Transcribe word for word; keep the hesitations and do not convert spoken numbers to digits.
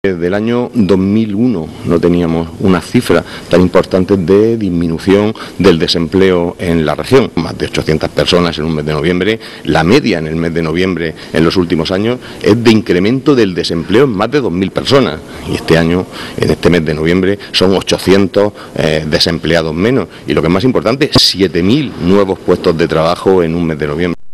Desde el año dos mil uno no teníamos unas cifras tan importantes de disminución del desempleo en la región. Más de ochocientas personas en un mes de noviembre. La media en el mes de noviembre en los últimos años es de incremento del desempleo en más de dos mil personas. Y este año, en este mes de noviembre, son ochocientos eh, desempleados menos. Y lo que es más importante, siete mil nuevos puestos de trabajo en un mes de noviembre.